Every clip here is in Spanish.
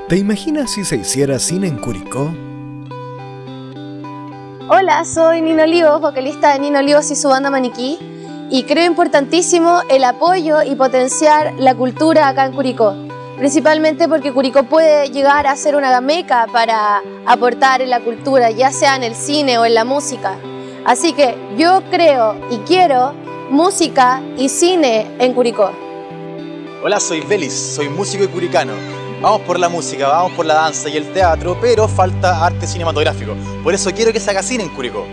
¿Te imaginas si se hiciera cine en Curicó? Hola, soy Nino Olivos, vocalista de Nino Olivos y su banda Maniquí, y creo importantísimo el apoyo y potenciar la cultura acá en Curicó, principalmente porque Curicó puede llegar a ser una meca para aportar en la cultura, ya sea en el cine o en la música. Así que yo creo y quiero música y cine en Curicó. Hola, soy Belis, soy músico y curicano. Vamos por la música, vamos por la danza y el teatro, pero falta arte cinematográfico. Por eso quiero que se haga cine en Curicó.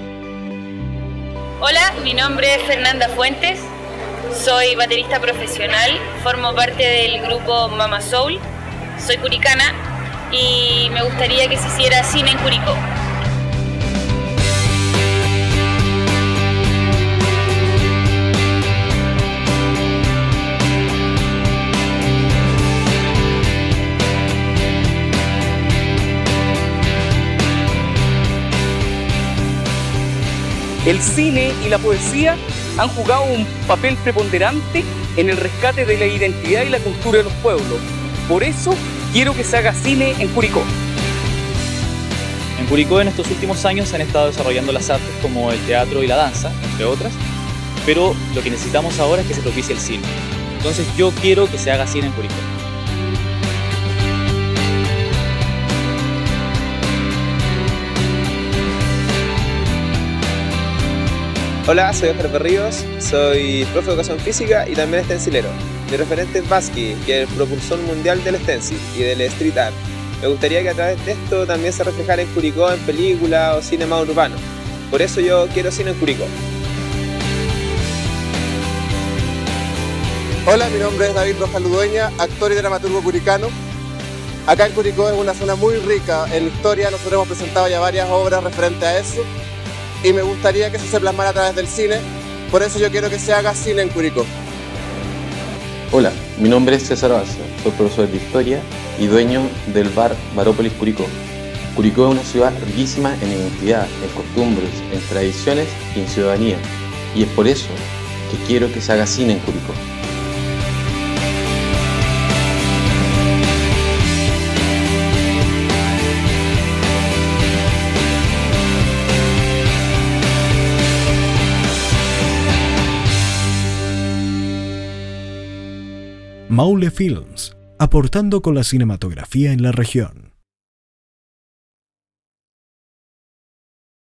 Hola, mi nombre es Fernanda Fuentes, soy baterista profesional, formo parte del grupo Mama Soul, soy curicana y me gustaría que se hiciera cine en Curicó. El cine y la poesía han jugado un papel preponderante en el rescate de la identidad y la cultura de los pueblos. Por eso quiero que se haga cine en Curicó. En Curicó en estos últimos años se han estado desarrollando las artes como el teatro y la danza, entre otras, pero lo que necesitamos ahora es que se propicie el cine. Entonces yo quiero que se haga cine en Curicó. Hola, soy Oscar Berríos, soy profe de educación física y también stencilero. Mi referente es Baski, que es el propulsor mundial del stencil y del street art. Me gustaría que a través de esto también se reflejara en Curicó en película o cine más urbano. Por eso yo quiero cine en Curicó. Hola, mi nombre es David Rojas Ludueña, actor y dramaturgo curicano. Acá en Curicó es una zona muy rica en historia, nosotros hemos presentado ya varias obras referentes a eso. Y me gustaría que eso se plasmara a través del cine, por eso yo quiero que se haga cine en Curicó. Hola, mi nombre es César Barça, soy profesor de Historia y dueño del bar Barópolis Curicó. Curicó es una ciudad riquísima en identidad, en costumbres, en tradiciones y en ciudadanía, y es por eso que quiero que se haga cine en Curicó. Maule Films, aportando con la cinematografía en la región.